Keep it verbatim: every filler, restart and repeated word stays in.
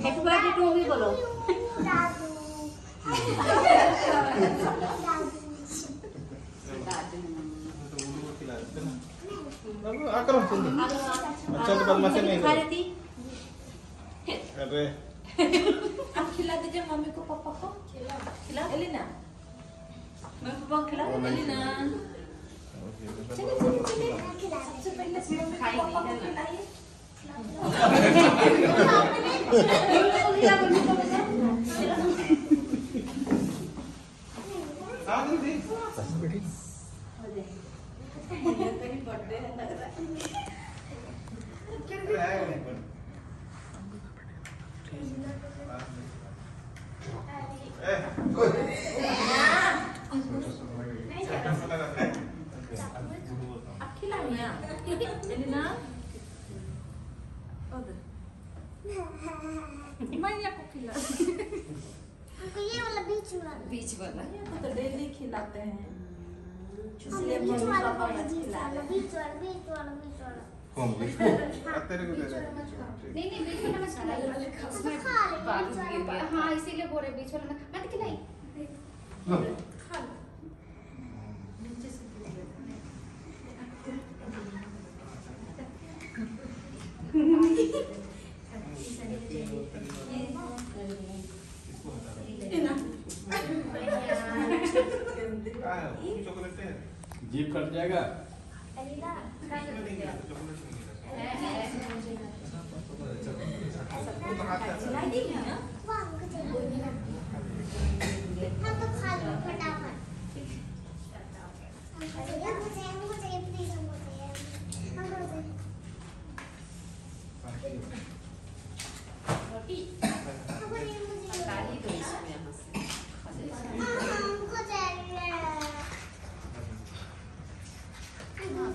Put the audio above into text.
Happy birthday to भी बोलो। आकर अच्छा तो बदमाशी नहीं करती। अरे अब खिला दीजिए मम्मी को पापा को। खिला खिला एलिना मम्मी पापा को खिला एलिना। चलिए चलिए चलिए सबसे पहले मम्मी पापा को खिलाइए। बर्थडे है लग रहा है। मैं आपको खिला ये वाला बीच वाला बीच वाला तो डेली खिलाते हैं। इसलिए बीच वाला बीच वाला बीच वाला बीच वाला बीच वाला कौन बीच तेरे को दे दे। नहीं नहीं बीच वाला मत खिलाइए। हाँ इसीलिए बोल रहे बीच वाला मत खिलाई। खा लो नीचे से जीप कट जाएगा। हम तो खा लो फटाफट। हमको चाहिए हमको चाहिए प्लीज हमको चाहिए हमको चाहिए।